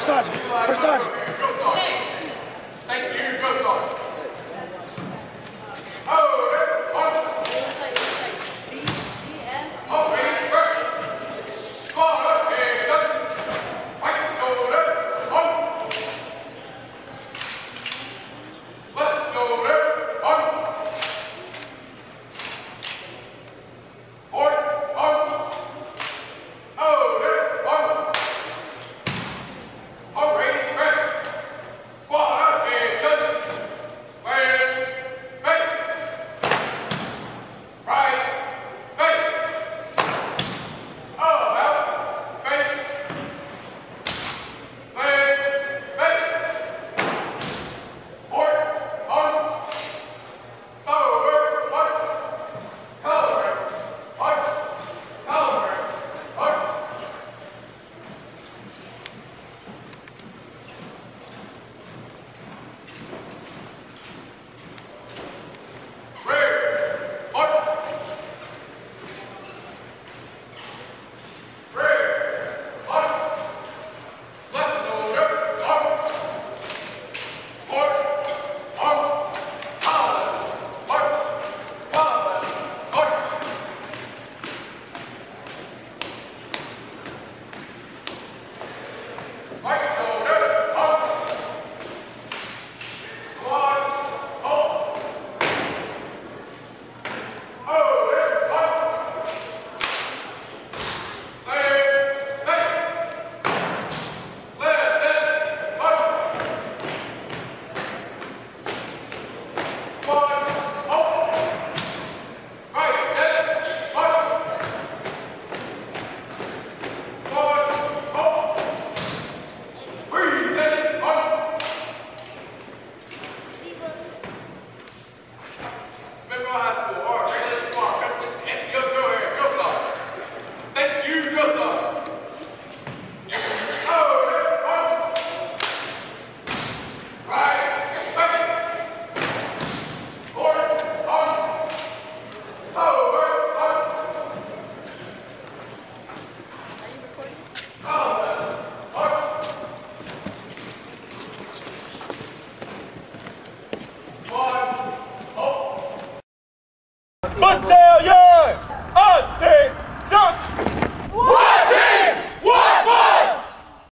Sergeant. First Sergeant. Thank you, go Sergeant. Oh, there's one. Oh, ready, first. Squad up here, Sergeant. Right shoulder, one. Left shoulder, one. Forward, one. Oh, there's one. Oh, ready, first. Squad up here, Sergeant. Where? Smithfield High School, our regular squad, Christmas, SHSJROTC, go Sergeant. Thank you, go Sergeant. Oh, there's one. Right, second. Forward, on. Forward, on. Battalion!